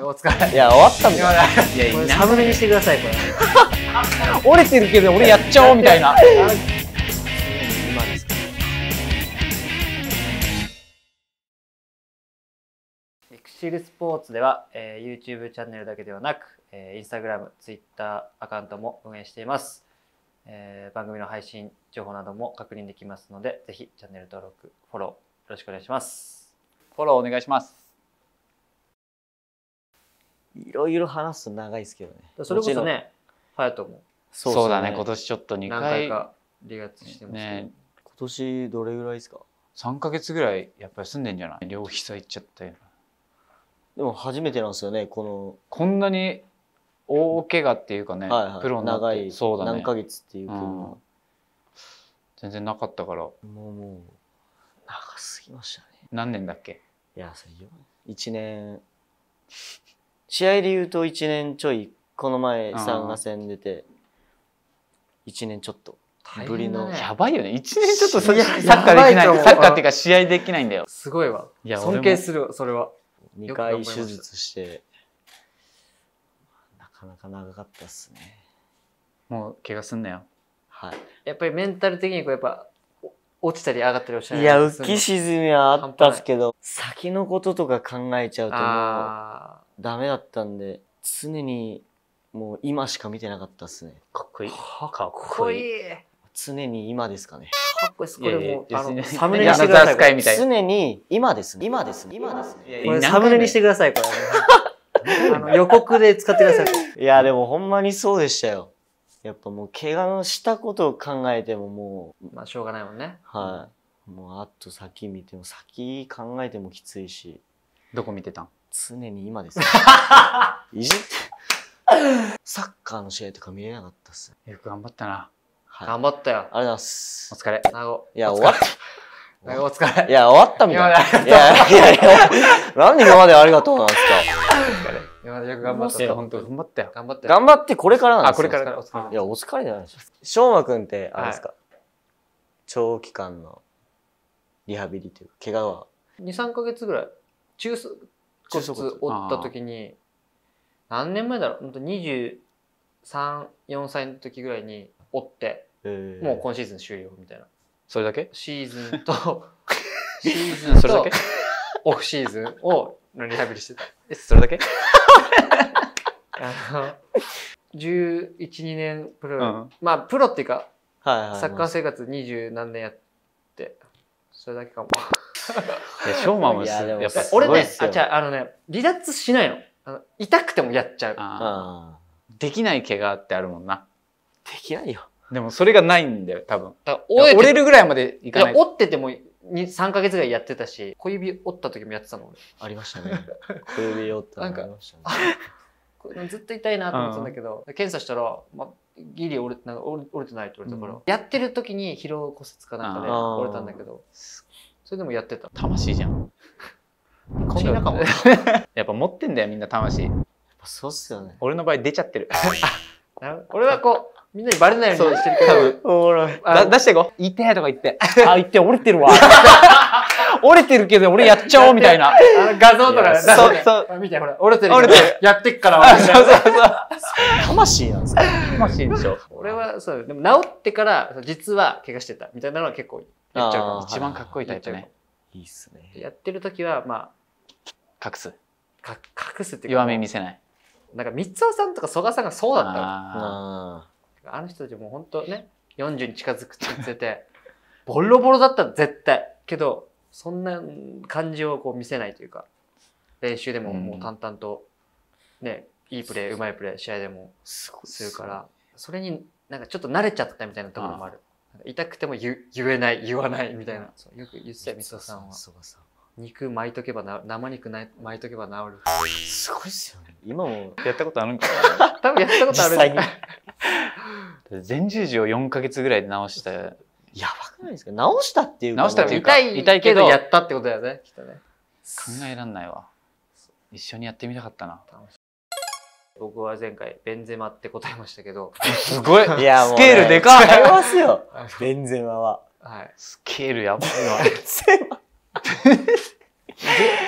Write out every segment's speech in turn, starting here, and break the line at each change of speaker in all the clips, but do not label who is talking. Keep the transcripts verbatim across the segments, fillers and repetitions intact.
お疲れ。
いや、終わったんだよ。
いや、これサムネにしてください、これ。
折れてるけど俺やっちゃおうみたいな。
今ですか。
エクシルスポーツでは、えー、YouTube チャンネルだけではなく、えー、Instagram、Twitter アカウントも運営しています。えー、番組の配信情報なども確認できますので、ぜひチャンネル登録、フォローよろしくお願いします。
フォローお願いします。
いろいろ話すと長いですけどね。
それこそね、隼人も
そうそうだね、今年ちょっとにかい
何回か離脱してます
ね。
今年どれぐらいですか？
さんかげつぐらいやっぱり住んでんじゃない？両膝いっちゃったよ。
でも初めてなんですよね、この
こんなに大怪我っていうかね、
はいはい、
プロになって
長い、
そうだね、
何ヶ月っていうか、うん、
全然なかったから。
もうもう長すぎましたね。
何年だっけ？
いや、それいちねん、試合で言うといちねんちょい、この前サウナ戦出ていちねんちょっとぶりの、
ね、やばいよね。いちねんちょっとサッカーできない、サッカーっていうか試合できないんだよ。
すごいわ。
いや、
尊敬する、それは。
にかい手術してなかなか長かったっすね。
もう怪我すんなよ。
はい。
やっぱりメンタル的にこうやっぱ落ちたり上がったりはしない。
いや、浮き沈みはあったっすけど、先のこととか考えちゃうともうダメだったんで、常にもう今しか見てなかったっすね。
かっこいい。
かっこいい。
常に今ですかね。
かっこいいです。これも
あの
サムネにしてください。
常に今ですね。今ですね。今ですね。
これサムネにしてください。これあの予告で使ってください。
いやでもほんまにそうでしたよ。やっぱもう怪我のしたことを考えてももう
まあしょうがないもんね。
はい。もうあと先見ても先考えてもきついし。
どこ見てたん？
常に今ですね。いじってサッカーの試合とか見れなかったっす。
よく頑張ったな。
頑張ったよ。あり
がとうございます。
お疲れ。
いや、終わった。
お疲れ。
いや、終わったみたいな。いやいやいや、なんで今までありがとうなんですか。
今までよく頑張った。
本当頑張ったよ。
頑張ったよ。
頑張ってこれからなんですよ。
あ、これから。お疲れ。
いや、お疲れじゃないです。しょうまくんって、あれですか、長期間のリハビリというか、怪我は
に、さんかげつぐらい、中骨折った時に、何年前だろう、ほんとにじゅうさん、よんさいの時ぐらいに折って、もう今シーズン終了みたいな。
それだけ？
シーズンと、シーズンとオフシーズンをリハビリしてた。
え、それだけ？
あの、じゅういち、にねんプロ、まあプロっていうか、サッカー生活二十何年やって、それだけかも。
いや、ショーマンもやっぱ
俺ね、あ、じゃあ、あのね、離脱しないの。痛くてもやっちゃう。
できない怪我ってあるもんな。
できないよ。
でもそれがないんだよ、多分。折れるぐらいまでいかない。
折っててもさんかげつぐらいやってたし、小指折った時もやってたの俺。
ありましたね。小指折ったのありましたね。
これずっと痛いなと思ってたんだけど、検査したら、ま、ギリ折れなんか折れてないって言われたから、うん、やってる時に疲労骨折かなんかで折れたんだけど、それでもやってた。
魂じゃん。
こんなかも。
やっぱ持ってんだよ、みんな魂。やっ
ぱそうっすよね。
俺の場合出ちゃってる。
俺はこう、みんなにバレないようにしてるけ
ど、出していこう。痛いとか言って。あ、言って折れてるわ。折れてるけど俺やっちゃおうみたいな。
画像とか
そうそう。
見てほら、折れてるけどやってっから
そうそうそう。
魂なんですか？
魂でしょ。
俺はそう。でも治ってから実は怪我してたみたいなのは結構やっちゃうかも。
一番かっこいいタイプね。
いいっすね。
やってる時はま
あ隠す。
か隠すっていうか
弱み見せない。
なんか三尾さんとか曽我さんがそうだったの。
あ
あの人たちも本当ね、よんじゅうに近づくって言ってて、ボロボロだったら絶対。けど、そんな感じをこう見せないというか、練習でももう淡々と、ね、いいプレー、うまいプレー、試合でもするから、それになんかちょっと慣れちゃったみたいなところもある。痛くても 言, 言えない、言わないみたいな。そうよく言ってたよ、三尾さんは。肉巻いとけばな、生肉巻いとけば治る。
すごいっすよね。今も
やったことあるんか
な。多分やったことある。
実際に。
前十字をよんかげつぐらいで治した。や
ばくないですか？直したっていうか。
直したっていうか。
痛い、痛いけどやったってことだよね、きっとね。
考えらんないわ。一緒にやってみたかったな。
僕は前回、ベンゼマって答えましたけど。
すごい。
いや、
スケールでかい。
違いますよ。ベンゼマは。
はい。
スケールやばいわ。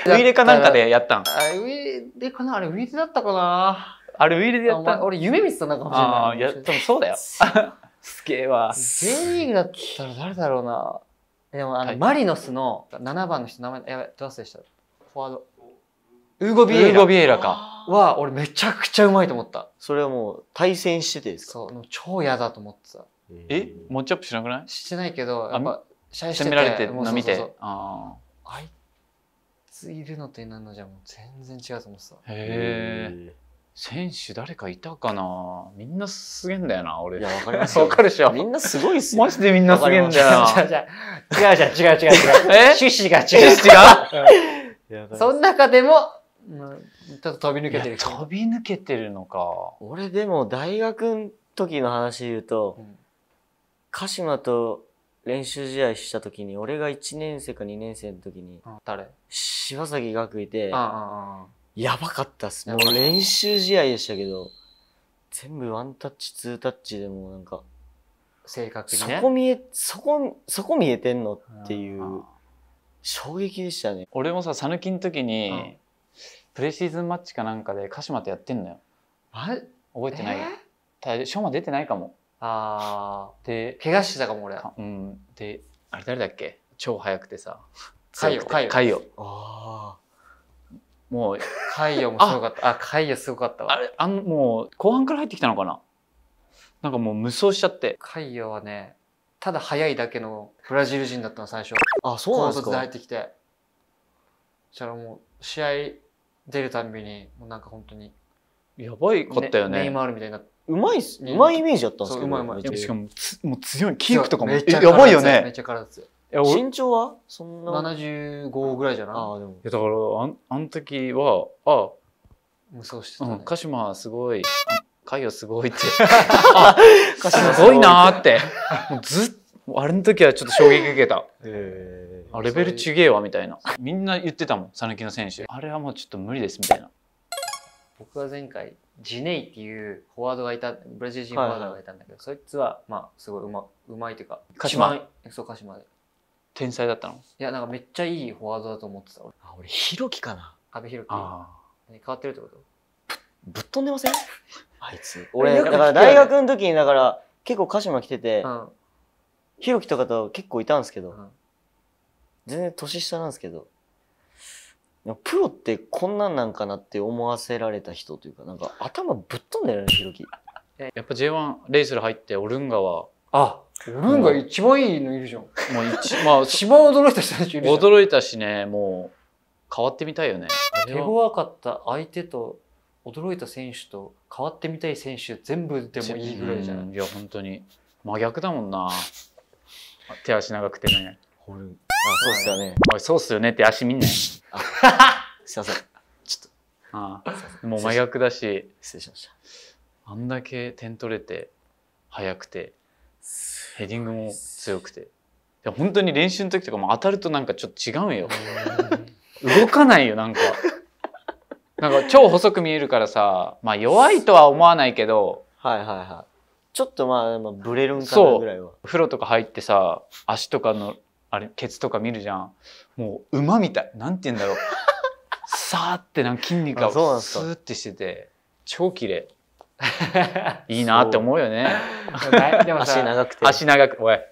ウイレかなんかでやったん？
あウイレかなあれウイレだったかな。
あれウイレでや
あお前
ったん？
俺夢見てたのかもしれない。
ああ、いや、多分そうだよ。すげえわ。
J リーグだったら誰だろうな。でもあの、
はい
マリノスのななばんの人名前やばいどう忘れした。フォワードウーゴ・ビエイラ
ウーゴ・ビエイラか。
は俺めちゃくちゃうまいと思った。
それはもう対戦しててですか？
そう超嫌だと思ってた。
えモッチアップしなくない？
してないけどやっぱ試合してて
攻められてる
もう
の見て。
そうそうそう
あ
あいついるのといないのじゃもう全然違うと思ってた。
あ。へえ。選手誰かいたかな。みんなすげえんだよな、俺。
いや、わかりますよ。
わかるでしょ。
みんなすごいっすよ。
マジでみんなすげえんだよ
違う
な。
違う違う違う違う違う違う違う
え
趣旨が違う。
趣旨が
いや
その中でも、うんちょっと飛び抜けてる人。
飛び抜けてるのか。
俺でも大学の時の話で言うと、
うん
鹿島と練習試合した時に、俺がいちねん生かにねん生の時に、
誰？
柴崎学いて、
ああああ
やばかったっす。
やばい
もう練習試合でしたけど、全部ワンタッチ、ツータッチでもうなんか、
正確にね。
そこ見え、そこ、そこ見えてんのってい
あー
う、衝撃でしたね。
俺もさ、讃岐の時に、
うん
プレシーズンマッチかなんかで鹿島とやってんのよ。
あれ
覚えてない？
えー
ただショーマ出てないかも。
あ
で
ー、怪我してたかも俺。
かうん。で、あれ誰だっけ？超速くてさ。
カイヨカイヨ
カイヨ。
あ
もう、
カイヨもすごかった。あ、カイヨすごかったわ。
あれ、あの、もう、後半から入ってきたのかな？なんかもう無双しちゃって。
カイヨはね、ただ速いだけのブラジル人だったの最初。
あ。あ、そうなんです
高卒で入
か。
ってきて。そしたらもう試合出るたんびに、もうなんか本当に、
やばいかったよね。
ネイマールみたいになって。
うまいっす。
ね
うまいイメージだったんですけど。
そううまいうまい
めっちゃ
しかもつ、もう強い。キープとかも。
めっちゃ
えやばいよね。
体強めっちゃ体強い。
いや、俺い
身長はそんな。
ななじゅうごぐらいじゃない？
ああ、でも。
やだから、あん、あの時は、あ、
無双してたね
うん、。鹿島すごい、あカイヨすごいって。
鹿島
すごいなーって。もうずっと、あれの時はちょっと衝撃受けた。
へ
あ、レベル違えわ、みたいな。みんな言ってたもん、讃岐の選手。あれはもうちょっと無理です、みたいな。
僕は前回ジネイっていうフォワードがいたブラジル人フォワードがいたんだけど、そいつはまあすごいうまうまいというか
鹿島
一番そう鹿島でい
天才だったの？
やなんかめっちゃいいフォワードだと思ってた俺。
あ、俺、ひろきかな。
阿部寛樹
あ
変わってるってこと？
ぶっ飛んでませんあいつ。
え
俺、
よく聞くよね
だから大学の時に、だから、結構鹿島来てて
う、ん
ひろきとかと結構いたんですけど、
うん
全然年下なんですけど、でもプロってこんなんなんかなって思わせられた人というか、なんか頭ぶっ飛んでるね、ひろき。
あ。やっぱ ジェイワン レイスル入ってオルンガは、
あオルンガ一番いいのいるじゃん。
もう一、まあ、
一番驚いた人たちいるじゃん。
驚いたしね、もう、変わってみたいよね。あれは
手強かった相手と驚いた選手と変わってみたい選手全部でもいいぐらいじゃない？
うんいや、本当に。真逆だもんな。手足長くてね。
あ、そうっすよね。
おい、そうっすよねって足見んねん。
すいません。ちょっと、
ああもう真逆だし、
失礼しました。
あんだけ点取れて、速くて、ヘディングも強くて。で本当に練習の時とかも当たるとなんかちょっと違うんよ。動かないよ、なんか。なんか超細く見えるからさ、まあ弱いとは思わないけど、
はいはいはい。ちょっとまあ、まあ、ブレるんかなぐらいは。
風呂とか入ってさ、足とかの、あれ、ケツとか見るじゃん。もう馬みたい。なんて言うんだろう。さーってなんか筋肉が
あそうなんすか
スーってしてて、超綺麗。いいなって思うよね。
でもさ
足長くて。
足長く、おい。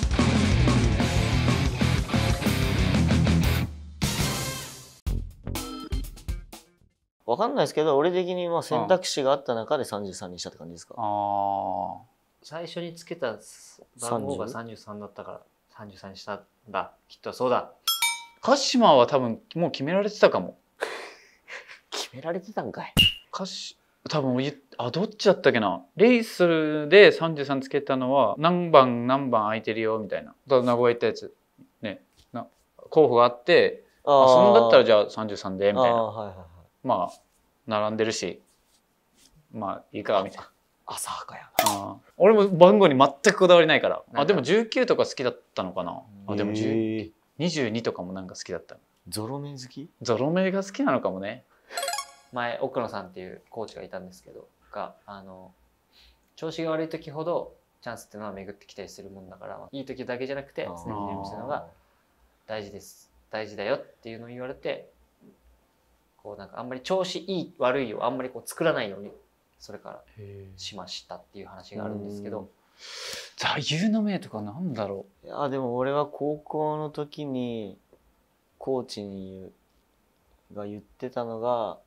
わかんないですけど、俺的にまあ選択肢があった中でさんじゅうさんにしたって感じですか。
あ
最初につけた番号がさんじゅうさんだったからさんじゅうさんにしたんだきっとそうだ。
あ。鹿島は多分もう決められてたかも。
決められてたんかい。
鹿島、多分言っあ、どっちだったっけな。レイスルでさんじゅうさんつけたのは何番何番空いてるよみたいな。だ名古屋行ったやつ。ね。な候補があって、あ、そんだったらじゃあさんじゅうさんでみたいな。
あーはいはいはい。
まあ並んでるし、まあいいかみたいな。
浅はかや
あ俺も番号に全くこだわりないから。
なんか
あでもじゅうきゅうとか好きだったのかな。あでも
へ
じゅう
ー
にじゅうにとかもなんか好きだった。
ゾロ目好き。
ゾロ目が好きなのかもね。
前奥野さんっていうコーチがいたんですけどがあの調子が悪い時ほどチャンスっていうのは巡ってきたりするもんだから、いい時だけじゃなくて常に準備するのが大事です大事だよっていうのを言われてこうなんかあんまり調子いい悪いをあんまりこう作らないようにそれからしましたっていう話があるんですけど、
座右の銘とかなんだろ
いやでも俺は高校の時にコーチにが言ってたのが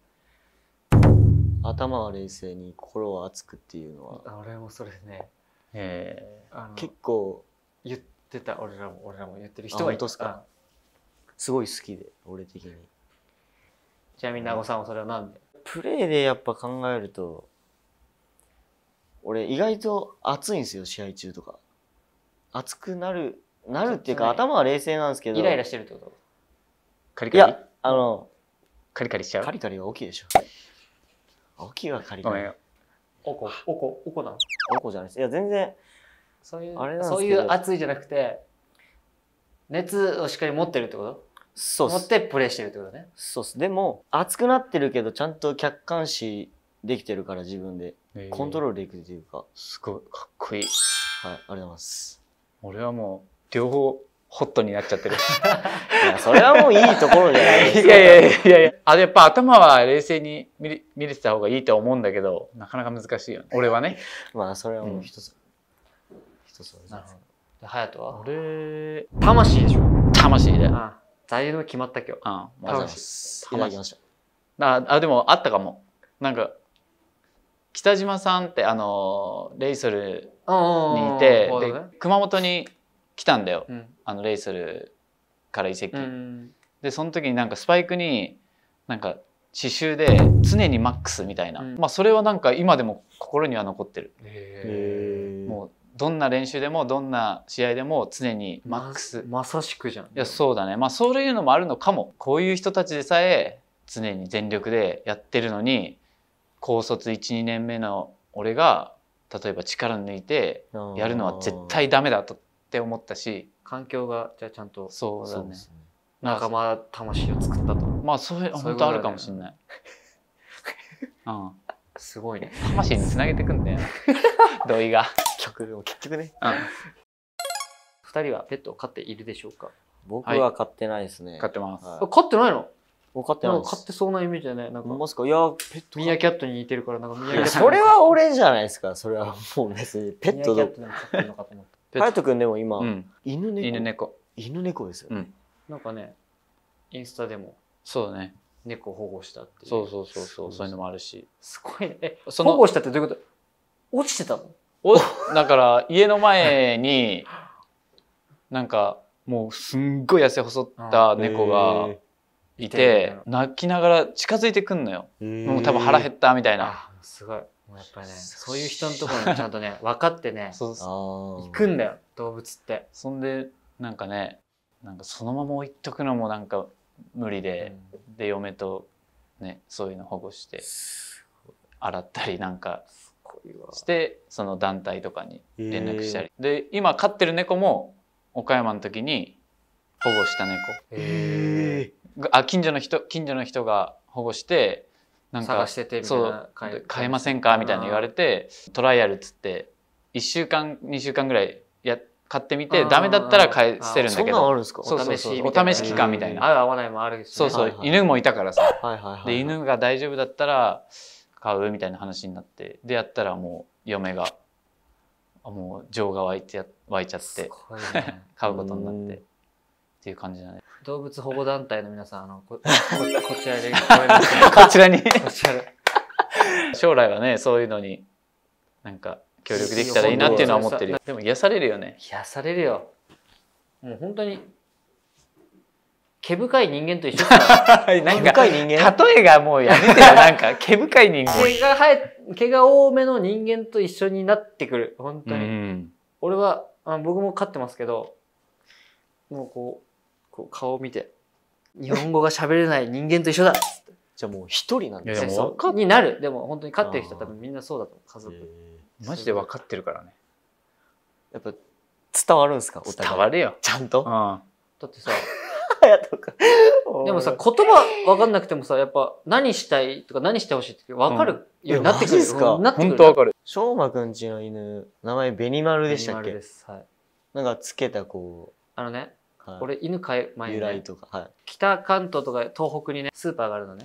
頭は冷静に心は熱くっていうのは
俺もそれね、
え
あの
結構
言ってた。俺らも俺らも言ってる人がいた。
あ本当っすか。すごい好きで俺的に。
ちなみに名護さんはそれはなんで？
プレーでやっぱ考えると俺意外と熱いんですよ試合中とか。熱くなるなるっていうか頭は冷静なんですけど
イライラしてるってこと？
カリカリ
いやあの
カリカリしちゃう。
カリカリは大きいでしょ。大きいはカリカリ。
ごめんよ。
おこおこおこなの？
おこじゃないです。いや全然
そういう
あれなんですけど
そういう熱いじゃなくて熱をしっかり持ってるってこと？
そうっす。
持ってプレーしてるってことね。
そうっす。でも熱くなってるけどちゃんと客観視できてるから自分でコントロールできるというか。
すごいかっこいい。
はい、ありがとうございます。
俺はもう両方ホットになっちゃってる。
いやそれはもういいところじゃないですか。
いやいやいやいや、あれやっぱ頭は冷静に見れ見れてた方がいいと思うんだけど、なかなか難しいよね。俺はね。
まあそれはもう一つ、一つ
なるほど。で隼人は
俺
魂でしょ。
魂で。うん。
ああ、座右の銘決まった今日。
ま
ありがとうございま
ず
す。いただきました。
ああでもあったかも。なんか北島さんってあのレイソルにいて、で熊本に来たんだよ。
うん、
あのレイソルから移籍。
うん、
でその時になんかスパイクになんか刺繍で常にマックスみたいな、うん、まあそれはなんか今でも心には残ってる。へー。もうどんな練習でもどんな試合でも常にマックス。
ま、まさしくじゃん。い
やそうだね。まあそういうのもあるのかも。こういう人たちでさえ常に全力でやってるのに高卒いちにねんめの俺が例えば力抜いてやるのは絶対ダメだとって思ったし、
環境がじゃあちゃんと
そうだね。
仲間魂を作ったと。
まあそういう本当あるかもしれない。うん。
すごいね。
魂につなげてくんだよ。土井が。
結局結局ね。
うん。
二人はペットを飼っているでしょうか？
僕は飼ってないですね。
飼ってます。
飼ってないの？
飼ってないです。
飼ってそうなイメージだね。なんか。
ますか？いやペット。
ミヤキャットに似てるからなんかミヤキャット。
それは俺じゃないですか。それはもう別にペット
ミヤキャットでも飼ってるのかと思った。
隼人君でも今犬猫。
犬猫。
犬猫ですよね。
なんかね、インスタでも
そうだね。
猫を保護したっていう。
そうそうそうそう、そういうのもあるし。
すごいね。え、保護したってどういうこと？落ちてたの？
おだから家の前になんかもうすんごい痩せ細った猫がいて泣きながら近づいてくんのよ。もう多分腹減ったみたいな。
すごい。もうやっぱりね、そういう人のところにちゃんとね分かってね、
そうそう
行くんだよ動物って。
そんでなんかね、なんかそのまま置いとくのもなんか無理で、うん、で嫁とねそういうの保護して洗ったりなんかしてその団体とかに連絡したり、で今飼ってる猫も岡山の時に保護した猫、
へ
ーあ近所の人近所の人が保護してなんか
探しててみたいな、
飼えませんかみたいな言われてトライアルっつっていっしゅうかんにしゅうかんぐらいや買ってみてダメだったら買い捨てるんだけど、
そんなんあるんですか？
そうそうそう、お試し期間みたいな、
合う合わないもあるし、
そうそう、犬もいたからさ、で犬が大丈夫だったら買うみたいな話になって、でやったらもう嫁がもう情が湧いて湧いちゃって買うことになってっていう感じだね。
動物保護団体の皆さん、あの こ, こ, こちらで
こちらに
こちらで
将来はねそういうのになんか協力できたらいいなっていうのは思ってるよ。でも癒されるよね。
癒されるよ。もう本当に毛深い人間と一緒だ。
なんか例えがもうやめてよ。なんか毛深い人間。
毛が生え毛が多めの人間と一緒になってくる。本当に。うん、俺はあ僕も飼ってますけど、もうこうこう顔を見て日本語が喋れない人間と一緒だっつって。
じゃあもう一人なんです
ね。そうになる。でも本当に飼ってる人は多分みんなそうだと思う。家族。
マジで分かってるからね。
やっぱ伝わるんですか？
伝わるよ。
ちゃんと。
うん、だってさ。でもさ言葉分かんなくてもさやっぱ何したいとか何してほしいって分かるようになってくる。
本当分かる。
翔馬くんちの犬名前ベニマルでしたっけ？
ベニマルです。はい。
なんかつけたこう
あのね、俺犬飼う前に
由来とか
北関東とか東北にねスーパーがあるのね。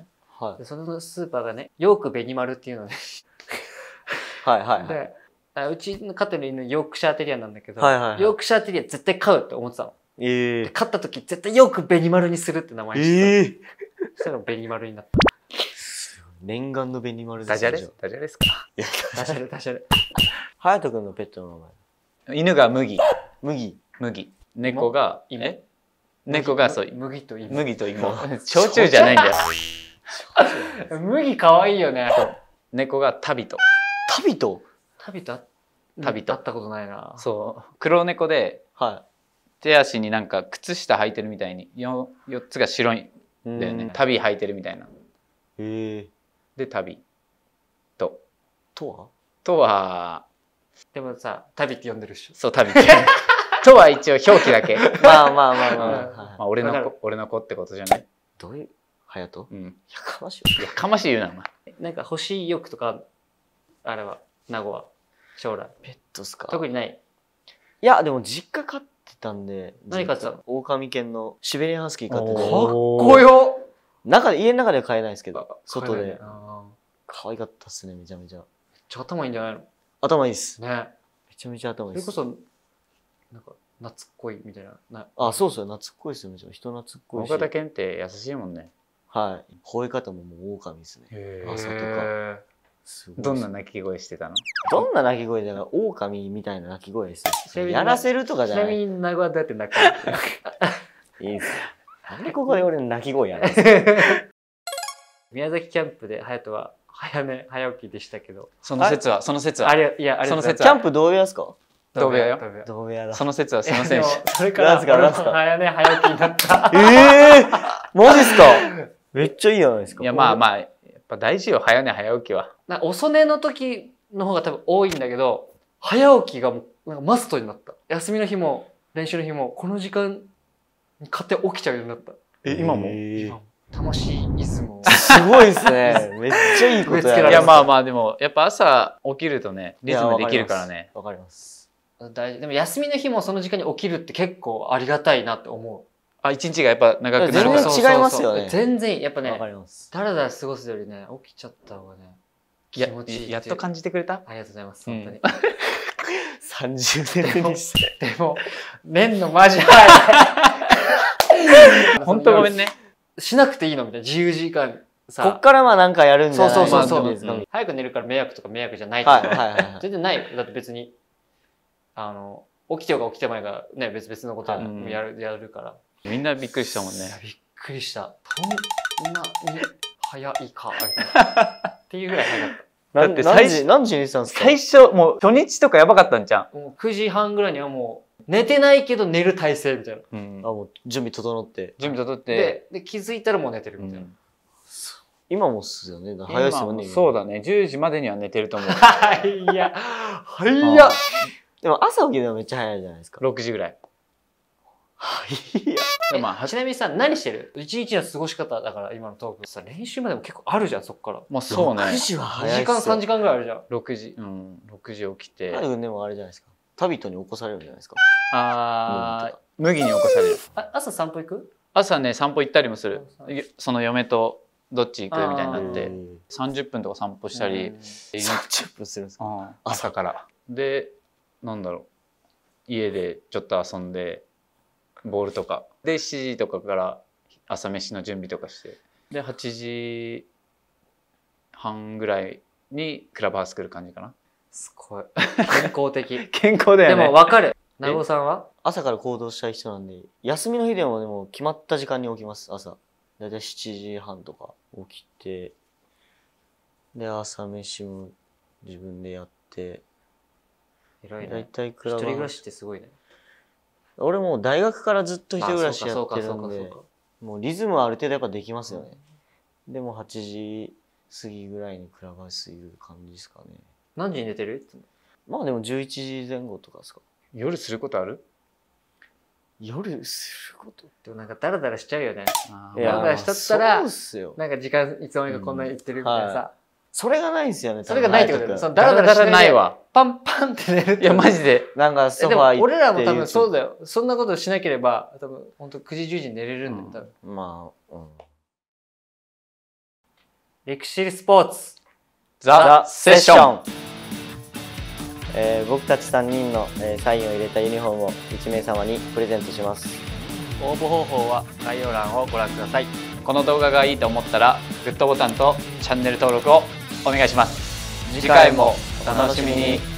はい
でそのスーパーがねヨークベニマルっていうのね
はいはいはい。
であうちの飼ってる犬ヨークシャーテリアなんだけど、
はいはいはい
ヨークシャーテリア絶対飼うって思ってたの。
ええ
で飼った時絶対ヨークベニマルにするって名前にしてた。
ええ
そしたらベニマルになっ
念願のベニマル
ダジャレ
じゃ
ダジャレですか？
た。ダジャレダジャレ。
ハヤト君のペットの名前。
犬が麦。
麦。
麦。猫が、
芋
え猫がそう、
麦と芋。
麦と芋。焼酎じゃないんだよ。
麦可愛いよね。
猫が旅と。
旅と。
旅と
旅と
会ったことないな。
そう。黒猫で、
は
手足になんか靴下履いてるみたいに、よよっつが白い
い。
んだよね
うん。
旅履いてるみたいな。
ええ
で、旅と。
とは
とは、
でもさ、旅って呼んでるっしょ。
そう、旅って。とは一応表記だけ。
まあまあまあまあ。
うん
はい
まあ、俺の
わか
子、俺の子ってことじゃない。
どういう、ハヤト
うん。
やかましい。
いやかましい言うな、お前。
なんか欲しい欲とか、あれは、名護は、将来。
ペットっすか
特にない。
いや、でも実家飼ってたんで。
何飼ってたの？
狼犬のシベリアンハスキー飼って
おー
て。
かっこよ
中で、家の中では飼えないですけど、外で。
あーめっ
可愛かったっすね、めちゃめちゃ。
ちゃ頭いいんじゃないの
頭いいっす。
ね。
めちゃめちゃ頭いいっす。
それこそ、なんか、懐っこいみたいな。な
あ、そうそう、懐っこいっすよ、めちゃめちゃ。人懐っこいし。
大型犬って優しいもんね。
はい。吠え方ももう狼ですね。
へ
朝とか
へ
すごいっす
どんな鳴き声してたの？
どんな鳴き声だから、狼みたいな鳴き声です
ちなみに
よ。やらせるとか
ーちなみ
じゃない。い
に、名護はどうやって泣く
いっすよ。なんでここで俺の鳴き声やるんですか
宮崎キャンプで隼人は早寝早起きでしたけど。
その説は、その説は。
あれ、いや、あれ
その説
キャンプどういうやつか
同部屋よ。
同部屋だ。
その説はすいません
でも
でした。
それから、
なんすかなんすか
俺も早寝早起きになった。
ええー、マジっすかめっちゃいいじゃないですか。
いや、まあまあ、やっぱ大事よ、早寝早起きは。
なんか遅寝の時の方が多分多いんだけど、早起きがもうなんかマストになった。休みの日も練習の日もこの時間に勝手に起きちゃうようになった。
え今も
えー
今魂イズムを。
すごいですね。めっちゃいいことやる。
植え付けられ
いや、まあまあ、でも、やっぱ朝起きるとね、リズムできるからね。
わかります。
大事。でも休みの日もその時間に起きるって結構ありがたいなって思う。
あ、一日がやっぱ長くなる
全然
から。
そうそうそう
違いますよね
全然、やっぱ
わ、か
ね、
ります。
だらだら過ごすよりね、起きちゃった方がね、
いや
気持ちいい。
やっと感じてくれた？
ありがとうございます、
うん
本当に。
さんじゅうねんめにして。
でも、寝んのマジ早い。
本当ごめんね。
しなくていいのみたいな、自由時間さ。
こっからまあなんかやるんじゃない
そうそうそうそう、
まあ
ですか。
うん
早く寝るから迷惑とか迷惑じゃない
はい
とか
はいはいはい。
全然ないよ。だって別に、あの、起きてようが起きてまいがね、別々のことや
はい
やる,、やるから。
みんなびっくりしたもんね
いや。びっくりした。そんなに早いか、みたいな。っていうぐらい早かっ
な
だって最初
何時、何時に寝てたんですか
最初、もう初日とかやばかったんじゃん。
た。もうくじはんぐらいにはもう、寝てないけど寝る体勢みたいな。
うん
あ、もう準備整って。
準備整って、
でで、気づいたらもう寝てるみたいな。
うん
今もっすよね。早いっすもんね。今
そうだね。じゅうじまでには寝てると思う。
はいや、はい
あ
や。
でも朝起きるのめっちゃ早いじゃないですか。
ろくじぐらい。
はいや。
でまあ、
ちなみにさ、何してる一日の過ごし方だから今のトークさ、練習までも結構あるじゃん、そっから。
まあそうね
ろく。じは
2
早いっすよ。
時間、さんじかんぐらいあるじゃん。
ろくじ、うん、ろくじ起きて。
ハル君でもあれじゃないですか。旅人に起こされるじゃないですか。
あー、麦に起こされる。
あ朝散歩行く
朝ね、散歩行ったりもする
うん。
その嫁とどっち行くみたいになって、
へー
さんじゅっぷんとか散歩したり、
うん
さんじゅっぷんするんですか。
うん朝から。で、なんだろう。家でちょっと遊んで、ボールとか。で、しちじとかから朝飯の準備とかして。で、はちじはんぐらいにクラブハウス来る感じかな。
すごい。健康的。
健康だ
で
よね。
も分かる。名護さんは
朝から行動したい人なんで、休みの日でもでも決まった時間に起きます、朝。だいたいしちじはんとか起きて、で、朝飯も自分でやって、だい
広いね。
たいクラブハウス
一人暮らしってすごいね。
俺もう大学からずっと一人暮らしや
あそう
ってるんで
かそうかそうか、
もうリズムはある程度やっぱできますよね。でもはちじ過ぎぐらいにクラブハウスいる感じですかね。
何時に寝てるいつも
まあでもじゅういちじぜん後とかですか。
夜することある？
夜すること
でもなんかダラダラしちゃうよね。
あ
いや
ー
だしとったら
そうっすよ。
なんか時間いつの間にかこんなにいってるみたいな
うんは
さ。
それがないんですよね。
それがないってことだよね。その
多分
ダラダラしないで
ないわ。
パンパンって寝るって。
いや、マジで。
なんかソ
えでも
ファー行って
俺らも多分そう
だ。
だよ。そんなことしなければ多分本当くじじゅうじに寝れるんだよ。多分
まあ、うん。
レクシルスポーツ
ザ・セッション。
えー僕たちさんにんの、えーサインを入れたユニフォームをいち名様にプレゼントします。
応募方法は概要欄をご覧ください。
この動画がいいと思ったらグッドボタンとチャンネル登録をお願いします。次回もお楽しみに。